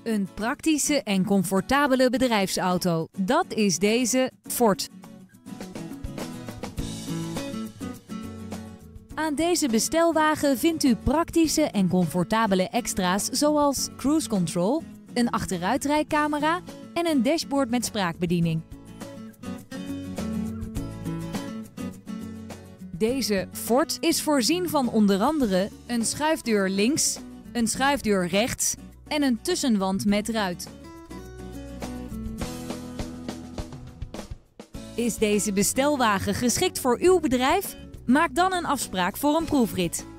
Een praktische en comfortabele bedrijfsauto, dat is deze Ford. Aan deze bestelwagen vindt u praktische en comfortabele extra's zoals cruise control, een achteruitrijcamera en een dashboard met spraakbediening. Deze Ford is voorzien van onder andere een schuifdeur links, een schuifdeur rechts en een tussenwand met ruit. Is deze bestelwagen geschikt voor uw bedrijf? Maak dan een afspraak voor een proefrit.